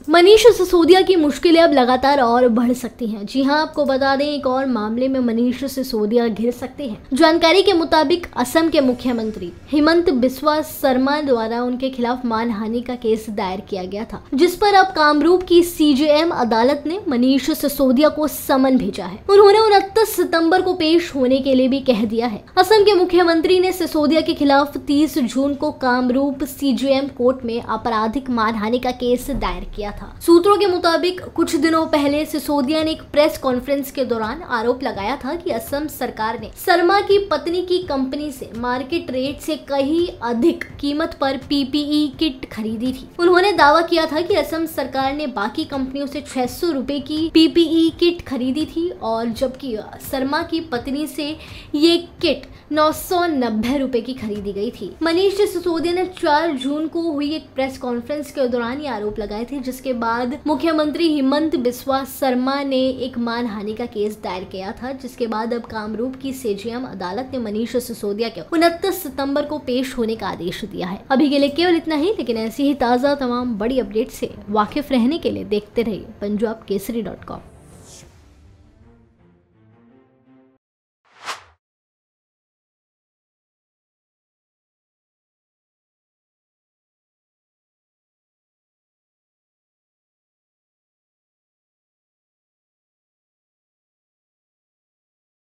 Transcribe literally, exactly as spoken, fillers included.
मनीष सिसोदिया की मुश्किलें अब लगातार और बढ़ सकती हैं। जी हां, आपको बता दें एक और मामले में मनीष सिसोदिया घिर सकते हैं। जानकारी के मुताबिक असम के मुख्यमंत्री हिमंत बिस्वा शर्मा द्वारा उनके खिलाफ मानहानि का केस दायर किया गया था, जिस पर अब कामरूप की सीजेएम अदालत ने मनीष सिसोदिया को समन भेजा है। उन्होंने उनतीस सितंबर को पेश होने के लिए भी कह दिया है। असम के मुख्यमंत्री ने सिसोदिया के खिलाफ तीस जून को कामरूप सीजेएम कोर्ट में आपराधिक मानहानि का केस दायर किया था। सूत्रों के मुताबिक कुछ दिनों पहले सिसोदिया ने एक प्रेस कॉन्फ्रेंस के दौरान आरोप लगाया था कि असम सरकार ने शर्मा की पत्नी की कंपनी से मार्केट रेट से कहीं अधिक कीमत पर पीपीई किट खरीदी थी। उन्होंने दावा किया था कि असम सरकार ने बाकी कंपनियों से छह सौ रुपए की पीपीई किट खरीदी थी और जबकि शर्मा की पत्नी से ये किट नौ सौ नब्बे रुपए की खरीदी गई थी। मनीष सिसोदिया ने चार जून को हुई एक प्रेस कॉन्फ्रेंस के दौरान ये आरोप लगाए थे, जिसके बाद मुख्यमंत्री हिमंत बिस्वा शर्मा ने एक मानहानि का केस दायर किया था, जिसके बाद अब कामरूप की सीजेएम अदालत ने मनीष सिसोदिया के उनतीस सितंबर को पेश होने का आदेश दिया है। अभी के लिए केवल इतना ही, लेकिन ऐसी ही ताज़ा तमाम बड़ी अपडेट से वाकिफ रहने के लिए देखते रहिए पंजाब केसरी डॉट कॉम।